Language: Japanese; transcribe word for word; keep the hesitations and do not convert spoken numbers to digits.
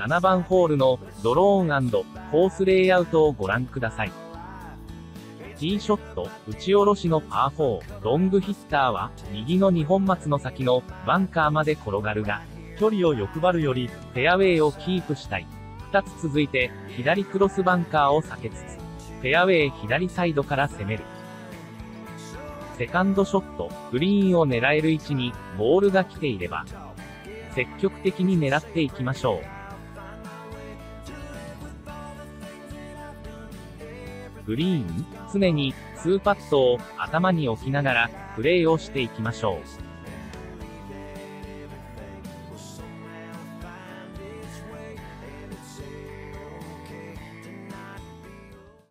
ななばんホールのドローン&コースレイアウトをご覧ください。ティーショット、打ち下ろしのパーフォー、ロングヒッターは、右のにほん松の先のバンカーまで転がるが、距離を欲張るより、フェアウェイをキープしたい。ふたつ続いて、左クロスバンカーを避けつつ、フェアウェイ左サイドから攻める。セカンドショット、グリーンを狙える位置に、ボールが来ていれば、積極的に狙っていきましょう。グリーン、常に、ツーパットを頭に置きながら、プレーをしていきましょう。